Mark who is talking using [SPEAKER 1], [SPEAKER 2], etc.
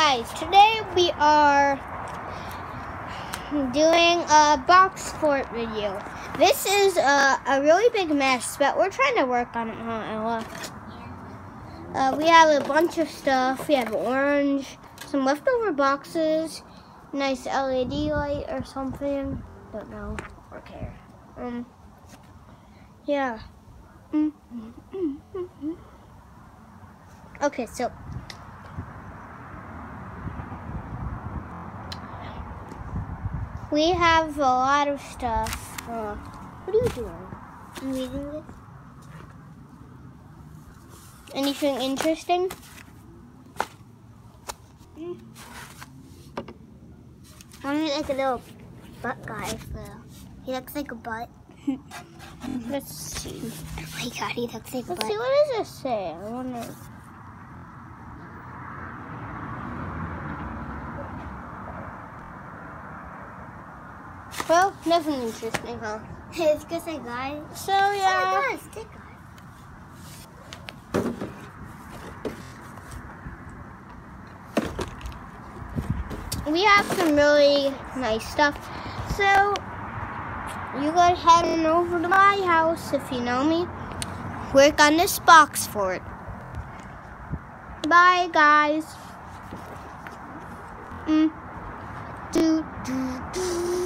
[SPEAKER 1] guys, today we are doing a box fort video. This is a really big mess, but we're trying to work on it, huh, Ella? Yeah. We have a bunch of stuff. We have orange, some leftover boxes, nice LED light or something. Don't know or care. Yeah. Okay, so we have a lot of stuff. What are you doing? I'm reading this. Anything interesting?
[SPEAKER 2] I want like a little butt guy. He looks like a butt.
[SPEAKER 1] Let's see.
[SPEAKER 2] Oh my god, he looks like a butt.
[SPEAKER 1] Let's see, what does this say? I wonder. Well, nothing interesting, huh?
[SPEAKER 2] It's just a guy.
[SPEAKER 1] So, yeah.
[SPEAKER 2] Oh my god, it's that guy.
[SPEAKER 1] We have some really nice stuff. So, you go ahead and over to my house if you know me. Work on this box fort. Bye, guys.